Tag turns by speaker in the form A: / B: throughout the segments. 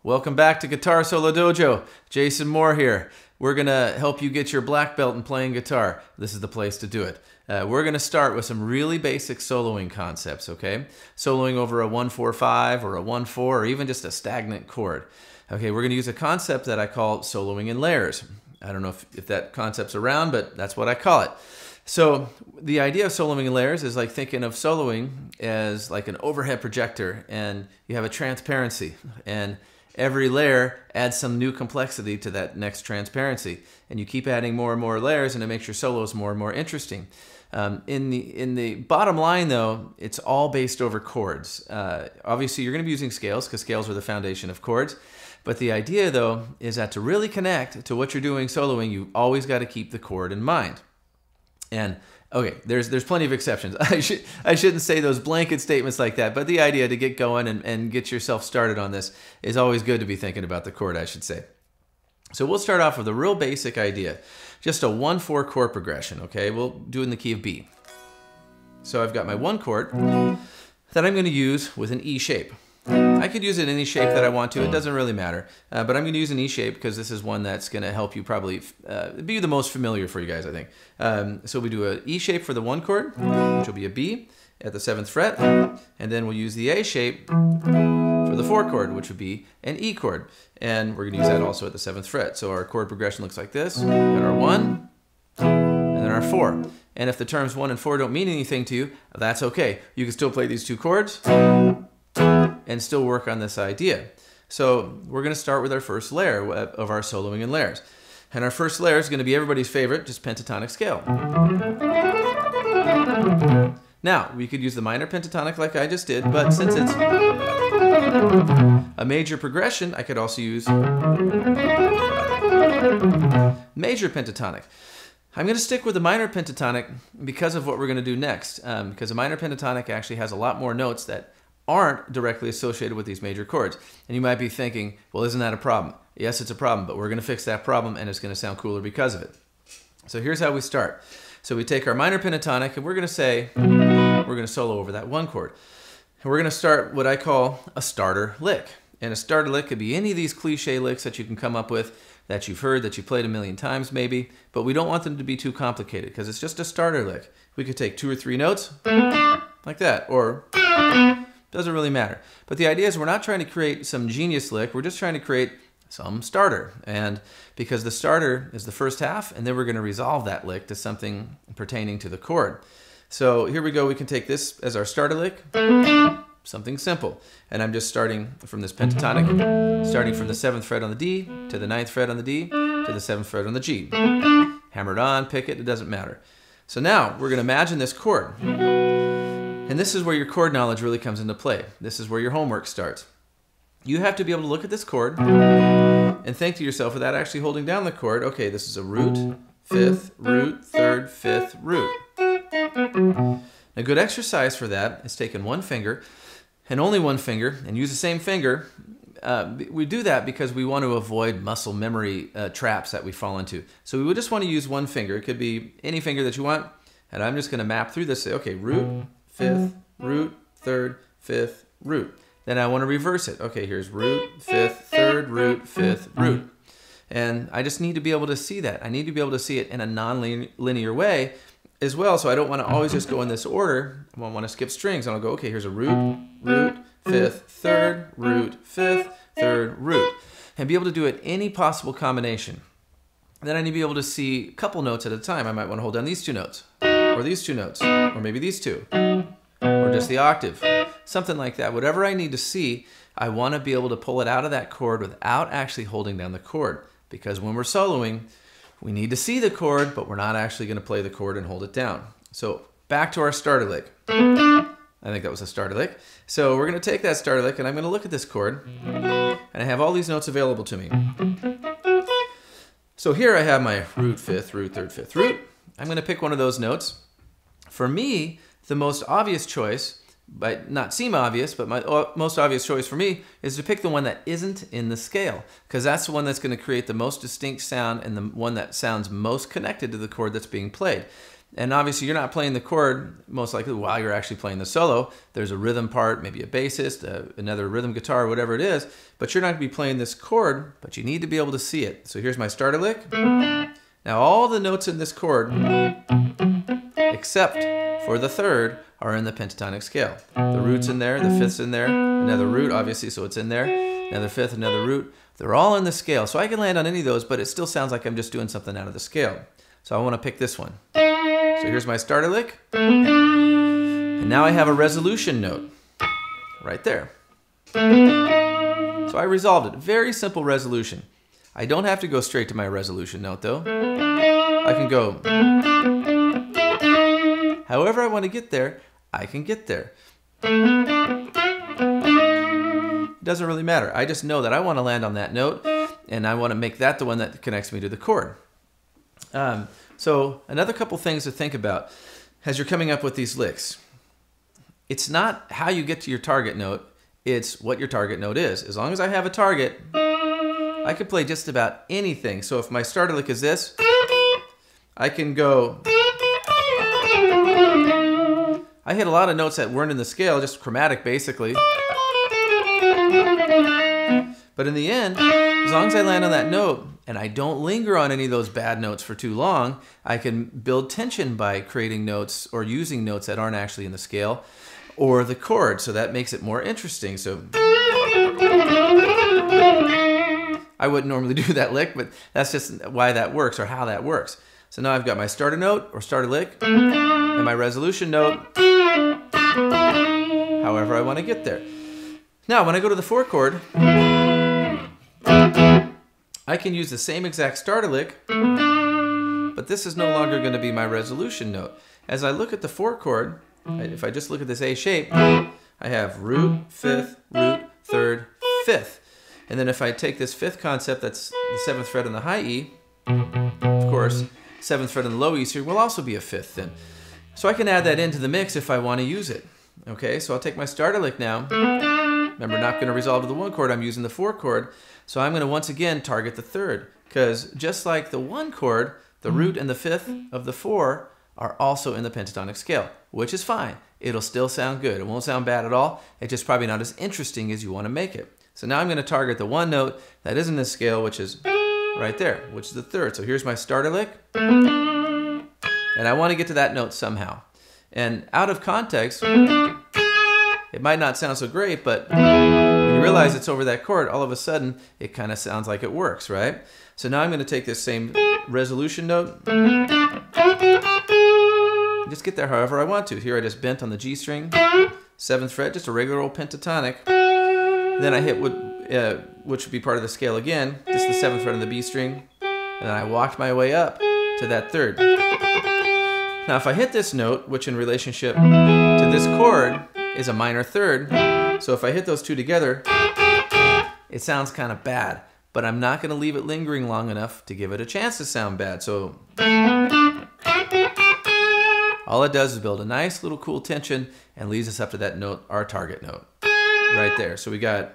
A: Welcome back to Guitar Solo Dojo. Jason Moore here. We're going to help you get your black belt in playing guitar. This is the place to do it. We're going to start with some really basic soloing concepts, okay? Soloing over a 1-4-5 or a 1-4 or even just a stagnant chord. Okay, we're going to use a concept that I call soloing in layers. I don't know if that concept's around, but that's what I call it. So the idea of soloing in layers is like thinking of soloing as like an overhead projector, and you have a transparency, and every layer adds some new complexity to that next transparency, and you keep adding more and more layers, and it makes your solos more and more interesting. In the bottom line, though, it's all based over chords. Obviously, you're going to be using scales because scales are the foundation of chords. But the idea, though, is that to really connect to what you're doing soloing, you've always got to keep the chord in mind. And okay, there's plenty of exceptions. I shouldn't say those blanket statements like that, but the idea to get going and get yourself started on this is always good to be thinking about the chord, I should say. So we'll start off with a real basic idea, just a 1-4 chord progression, okay? We'll do it in the key of B. So I've got my 1 chord that I'm going to use with an E shape. I could use it in any shape that I want to. It doesn't really matter. But I'm going to use an E shape because this is one that's going to help you probably be the most familiar for you guys, I think. So we do an E shape for the 1 chord, which will be a B at the 7th fret. And then we'll use the A shape for the 4 chord, which would be an E chord. And we're going to use that also at the 7th fret. So our chord progression looks like this. We've got our 1 and then our 4. And if the terms 1 and 4 don't mean anything to you, that's okay. You can still play these 2 chords and still work on this idea. So we're going to start with our first layer of our soloing in layers. And our first layer is going to be everybody's favorite, just pentatonic scale. Now, we could use the minor pentatonic like I just did, but since it's a major progression, I could also use major pentatonic. I'm going to stick with the minor pentatonic because of what we're going to do next, because a minor pentatonic actually has a lot more notes that aren't directly associated with these major chords. And you might be thinking, well, isn't that a problem? Yes, it's a problem, but we're going to fix that problem and it's going to sound cooler because of it. So here's how we start. So we take our minor pentatonic and we're going to say, we're going to solo over that 1 chord. And we're going to start what I call a starter lick. And a starter lick could be any of these cliche licks that you can come up with that you've heard, that you've played a million times maybe, but we don't want them to be too complicated because it's just a starter lick. We could take 2 or 3 notes like that, or doesn't really matter. But the idea is we're not trying to create some genius lick, we're just trying to create some starter. And because the starter is the first half, and then we're going to resolve that lick to something pertaining to the chord. So here we go, we can take this as our starter lick, something simple. And I'm just starting from this pentatonic, starting from the 7th fret on the D, to the 9th fret on the D, to the 7th fret on the G. Hammer it on, pick it, it doesn't matter. So now we're going to imagine this chord. And this is where your chord knowledge really comes into play. This is where your homework starts. You have to be able to look at this chord and think to yourself without actually holding down the chord, okay, this is a root, 5th, root, 3rd, 5th, root. A good exercise for that is taking 1 finger and only 1 finger and use the same finger. We do that because we want to avoid muscle memory traps that we fall into. So we would just want to use 1 finger. It could be any finger that you want. And I'm just going to map through this. Say, okay, root, 5th, root, 3rd, 5th, root. Then I want to reverse it. Okay, here's root, 5th, 3rd, root, 5th, root. And I just need to be able to see that. I need to be able to see it in a non-linear way as well. So I don't want to always just go in this order. I want to skip strings. And I'll go, okay, here's a root, root, 5th, 3rd, root, 5th, 3rd, root. And be able to do it any possible combination. Then I need to be able to see a couple notes at a time. I might want to hold down these 2 notes, or these 2 notes, or maybe these 2, or just the octave, something like that. Whatever I need to see, I want to be able to pull it out of that chord without actually holding down the chord. Because when we're soloing, we need to see the chord, but we're not actually going to play the chord and hold it down. So back to our starter lick. I think that was a starter lick. So we're going to take that starter lick and I'm going to look at this chord and I have all these notes available to me. So here I have my root, 5th, root, 3rd, 5th, root. I'm going to pick one of those notes. For me, the most obvious choice, might not seem obvious, but my most obvious choice for me is to pick the one that isn't in the scale, because that's the one that's going to create the most distinct sound and the one that sounds most connected to the chord that's being played. And obviously you're not playing the chord most likely while you're actually playing the solo. There's a rhythm part, maybe a bassist, another rhythm guitar, whatever it is, but you're not going to be playing this chord, but you need to be able to see it. So here's my starter lick. Now all the notes in this chord, except for the third, are in the pentatonic scale. The root's in there, the fifth's in there, another root obviously, so it's in there, another fifth, another root. They're all in the scale. So I can land on any of those, but it still sounds like I'm just doing something out of the scale. So I want to pick this one. So here's my starter lick. And now I have a resolution note right there. So I resolved it. Very simple resolution. I don't have to go straight to my resolution note though. I can go however I want to get there, I can get there. It doesn't really matter. I just know that I want to land on that note and I want to make that the one that connects me to the chord. So another couple things to think about as you're coming up with these licks. It's not how you get to your target note, it's what your target note is. As long as I have a target, I can play just about anything. So if my starter lick is this, I can go. I hit a lot of notes that weren't in the scale, just chromatic basically. But in the end, as long as I land on that note and I don't linger on any of those bad notes for too long, I can build tension by creating notes or using notes that aren't actually in the scale or the chord. So that makes it more interesting. So I wouldn't normally do that lick, but that's just why that works or how that works. So now I've got my starter note or starter lick and my resolution note, however I want to get there. Now, when I go to the 4 chord, I can use the same exact starter lick, but this is no longer going to be my resolution note. As I look at the 4 chord, if I just look at this A shape, I have root, 5th, root, 3rd, 5th. And then if I take this 5th concept, that's the 7th fret on the high E, of course, 7th fret on the low E string will also be a 5th then. So I can add that into the mix if I want to use it. Okay, so I'll take my starter lick now. Remember, not going to resolve to the 1 chord, I'm using the 4 chord. So I'm going to once again target the 3rd, because just like the 1 chord, the root and the 5th of the 4 are also in the pentatonic scale, which is fine. It'll still sound good. It won't sound bad at all. It's just probably not as interesting as you want to make it. So now I'm going to target the 1 note that is in this scale, which is right there, which is the 3rd. So here's my starter lick. And I want to get to that note somehow. And out of context, it might not sound so great, but when you realize it's over that chord, all of a sudden, it kind of sounds like it works, right? So now I'm going to take this same resolution note, and just get there however I want to. Here I just bent on the G string, 7th fret, just a regular old pentatonic. Then I hit which would be part of the scale again, just the 7th fret on the B string, and then I walked my way up to that 3rd. Now if I hit this note, which in relationship to this chord is a minor 3rd, so if I hit those two together, it sounds kind of bad, but I'm not going to leave it lingering long enough to give it a chance to sound bad. So all it does is build a nice little cool tension and leads us up to that note, our target note, right there. So we got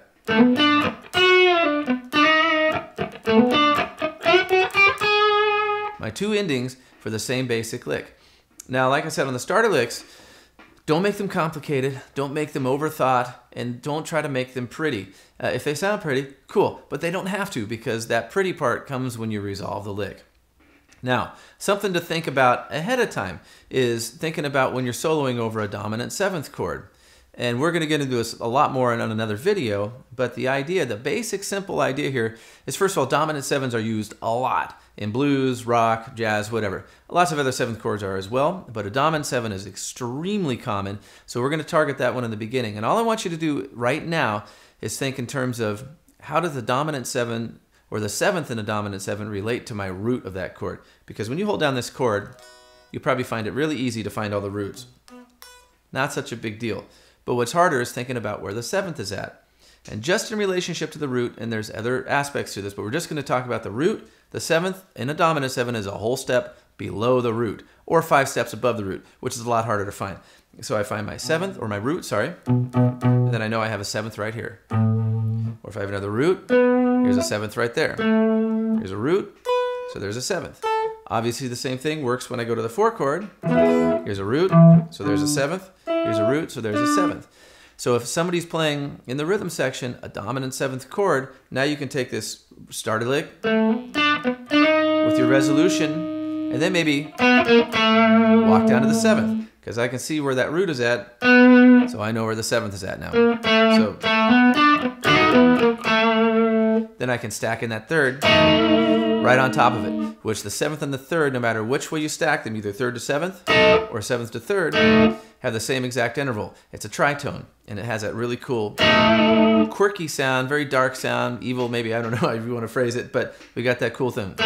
A: my 2 endings for the same basic lick. Now, like I said on the starter licks, don't make them complicated, don't make them overthought, and don't try to make them pretty. If they sound pretty, cool, but they don't have to, because that pretty part comes when you resolve the lick. Now, something to think about ahead of time is thinking about when you're soloing over a dominant 7th chord. And we're going to get into this a lot more in another video, but the idea, the basic simple idea here is, first of all, dominant 7s are used a lot in blues, rock, jazz, whatever. Lots of other 7th chords are as well, but a dominant 7 is extremely common, so we're going to target that one in the beginning. And all I want you to do right now is think in terms of how does the dominant 7 or the 7th in a dominant 7 relate to my root of that chord? Because when you hold down this chord, you probably find it really easy to find all the roots. Not such a big deal. But what's harder is thinking about where the 7th is at. And just in relationship to the root, and there's other aspects to this, but we're just going to talk about the root. The 7th in a dominant 7 is a whole step below the root, or 5 steps above the root, which is a lot harder to find. So I find my 7th, or my root, sorry, and then I know I have a 7th right here. Or if I have another root, here's a 7th right there. Here's a root, so there's a 7th. Obviously the same thing works when I go to the 4 chord. Here's a root, so there's a 7th. Here's a root, so there's a 7th. So if somebody's playing in the rhythm section a dominant 7th chord, now you can take this starter lick with your resolution and then maybe walk down to the 7th, because I can see where that root is at, so I know where the 7th is at now. So then I can stack in that 3rd right on top of it, which the 7th and the 3rd, no matter which way you stack them, either 3rd to 7th or 7th to 3rd, have the same exact interval. It's a tritone, and it has that really cool, quirky sound, very dark sound, evil maybe, I don't know how you want to phrase it, but we got that cool thing.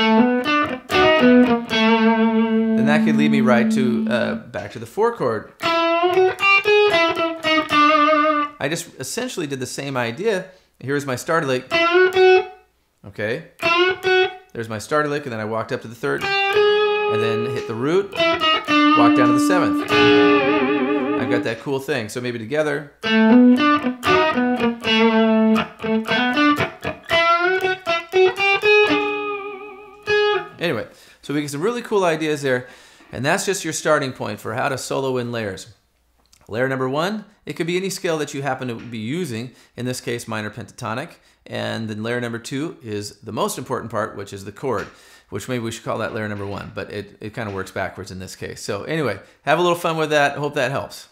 A: Then that could lead me right to back to the 4 chord. I just essentially did the same idea. Here's my starter lick. Okay. There's my starter lick, and then I walked up to the 3rd, and then hit the root, walk down to the 7th. I've got that cool thing. So maybe together. Anyway, so we get some really cool ideas there, and that's just your starting point for how to solo in layers. Layer number 1, it could be any scale that you happen to be using, in this case minor pentatonic, and then layer number 2 is the most important part, which is the chord, which maybe we should call that layer number 1, but it kind of works backwards in this case. So anyway, have a little fun with that. Hope that helps.